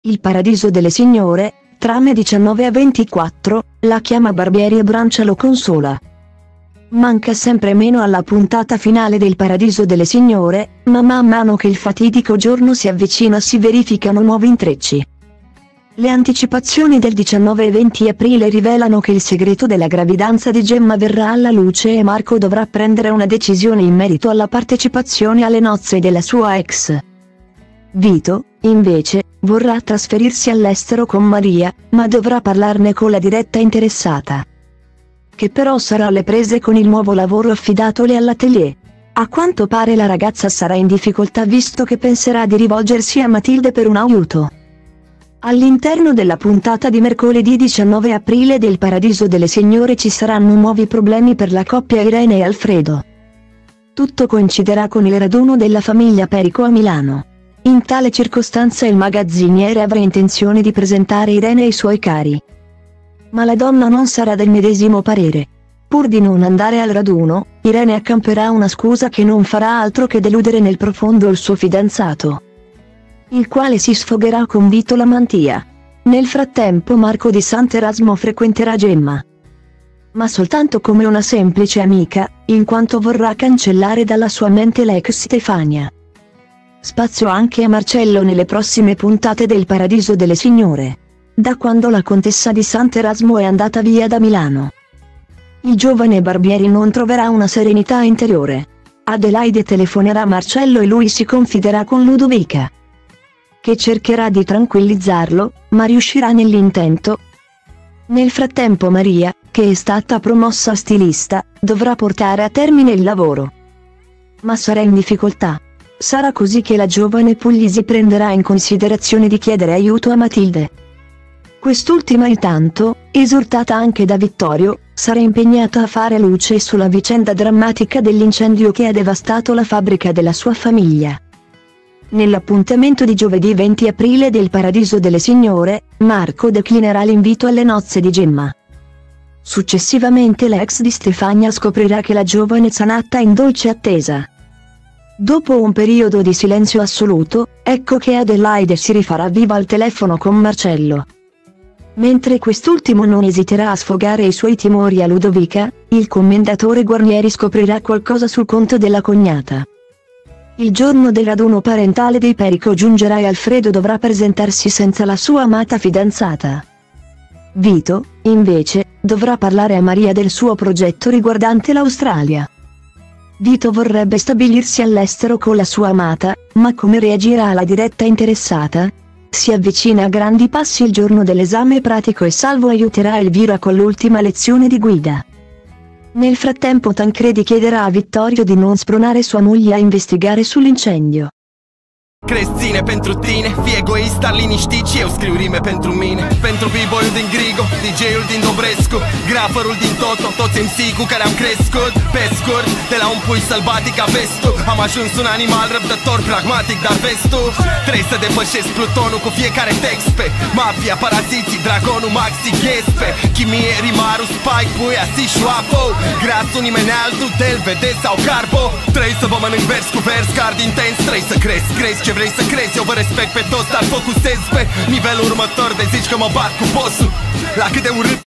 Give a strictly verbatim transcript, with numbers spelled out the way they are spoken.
Il Paradiso delle Signore, trame diciannove a ventiquattro, la chiama Barbieri e Brancia lo consola. Manca sempre meno alla puntata finale del Paradiso delle Signore, ma man mano che il fatidico giorno si avvicina si verificano nuovi intrecci. Le anticipazioni del diciannove e venti aprile rivelano che il segreto della gravidanza di Gemma verrà alla luce e Marco dovrà prendere una decisione in merito alla partecipazione alle nozze della sua ex. Vito, invece, vorrà trasferirsi all'estero con Maria, ma dovrà parlarne con la diretta interessata, che però sarà alle prese con il nuovo lavoro affidatole all'atelier. A quanto pare la ragazza sarà in difficoltà visto che penserà di rivolgersi a Matilde per un aiuto. All'interno della puntata di mercoledì diciannove aprile del Paradiso delle Signore ci saranno nuovi problemi per la coppia Irene e Alfredo. Tutto coinciderà con il raduno della famiglia Perico a Milano. In tale circostanza il magazziniere avrà intenzione di presentare Irene ai suoi cari. Ma la donna non sarà del medesimo parere. Pur di non andare al raduno, Irene accamperà una scusa che non farà altro che deludere nel profondo il suo fidanzato, il quale si sfogherà con Vito la mantia. Nel frattempo Marco di Sant'Erasmo frequenterà Gemma, ma soltanto come una semplice amica, in quanto vorrà cancellare dalla sua mente l'ex Stefania. Spazio anche a Marcello nelle prossime puntate del Paradiso delle Signore, da quando la contessa di Sant'Erasmo è andata via da Milano. Il giovane Barbieri non troverà una serenità interiore. Adelaide telefonerà a Marcello e lui si confiderà con Ludovica, che cercherà di tranquillizzarlo, ma riuscirà nell'intento. Nel frattempo Maria, che è stata promossa stilista, dovrà portare a termine il lavoro, ma sarà in difficoltà. Sarà così che la giovane Puglisi prenderà in considerazione di chiedere aiuto a Matilde. Quest'ultima intanto, esortata anche da Vittorio, sarà impegnata a fare luce sulla vicenda drammatica dell'incendio che ha devastato la fabbrica della sua famiglia. Nell'appuntamento di giovedì venti aprile del Paradiso delle Signore, Marco declinerà l'invito alle nozze di Gemma. Successivamente l'ex di Stefania scoprirà che la giovane Zanatta è in dolce attesa. Dopo un periodo di silenzio assoluto, ecco che Adelaide si rifarà viva al telefono con Marcello. Mentre quest'ultimo non esiterà a sfogare i suoi timori a Ludovica, il commendatore Guarnieri scoprirà qualcosa sul conto della cognata. Il giorno del raduno parentale dei Perico giungerà e Alfredo dovrà presentarsi senza la sua amata fidanzata. Vito, invece, dovrà parlare a Maria del suo progetto riguardante l'Australia. Vito vorrebbe stabilirsi all'estero con la sua amata, ma come reagirà la diretta interessata? Si avvicina a grandi passi il giorno dell'esame pratico e Salvo aiuterà Elvira con l'ultima lezione di guida. Nel frattempo Tancredi chiederà a Vittorio di non spronare sua moglie a investigare sull'incendio. Crezi ține pentru tine, fii egoist, dar liniștit și eu scriu rime pentru mine. Pentru b-boyul din Grigo, D J-ul din Dobrescu, graferul din Toto, toți M C cu care am crescut. Pe scurt, de la un pui sălbatic a vestul, am ajuns un animal răbdător, pragmatic, dar vestul trebuie să depășesc plutonul cu fiecare text pe mafia, paraziții, dragonul, maxi, ghespe chimie, rimarul, spike, puia, si, șoapo grasul, nimeni altul, del, vede sau carbo. Trebuie să vă mănânc vers cu vers, card intens, trebuie să crezi, crezi ce vrei să crezi, eu vă respect pe toți, dar focusez pe nivelul următor de zici că mă bat cu bossul. La cât de urât